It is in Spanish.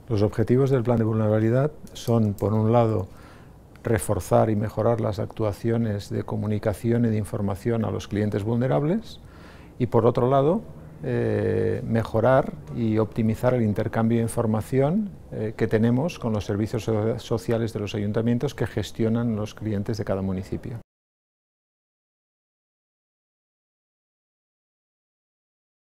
Los objetivos del plan de vulnerabilidad son, por un lado, reforzar y mejorar las actuaciones de comunicación y de información a los clientes vulnerables y, por otro lado, mejorar y optimizar el intercambio de información que tenemos con los servicios sociales de los ayuntamientos que gestionan los clientes de cada municipio.